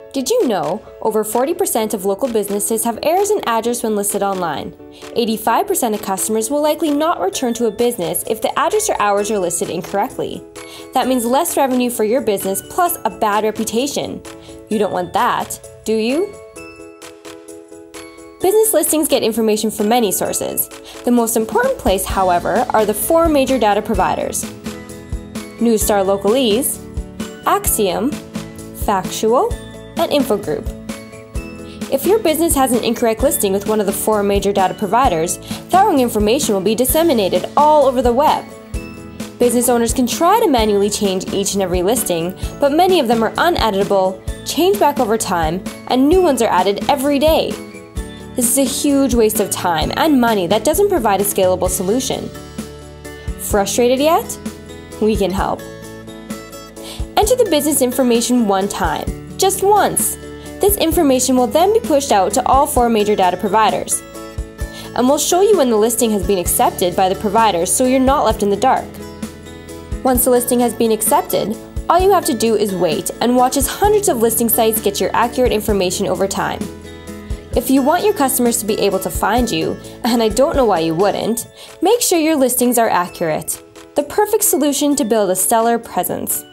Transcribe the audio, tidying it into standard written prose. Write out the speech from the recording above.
Did you know over 40% of local businesses have errors in address when listed online? 85% of customers will likely not return to a business if the address or hours are listed incorrectly. That means less revenue for your business plus a bad reputation. You don't want that, do you? Business listings get information from many sources. The most important place, however, are the 4 major data providers: Neustar Localese, Axiom, Factual, and Infogroup. If your business has an incorrect listing with one of the 4 major data providers, that wrong information will be disseminated all over the web. Business owners can try to manually change each and every listing, but many of them are uneditable, change back over time, and new ones are added every day. This is a huge waste of time and money that doesn't provide a scalable solution. Frustrated yet? We can help. Enter the business information one time, just once. This information will then be pushed out to all 4 major data providers. And we'll show you when the listing has been accepted by the providers so you're not left in the dark. Once the listing has been accepted, all you have to do is wait and watch as hundreds of listing sites get your accurate information over time. If you want your customers to be able to find you, and I don't know why you wouldn't, make sure your listings are accurate. The perfect solution to build a stellar presence.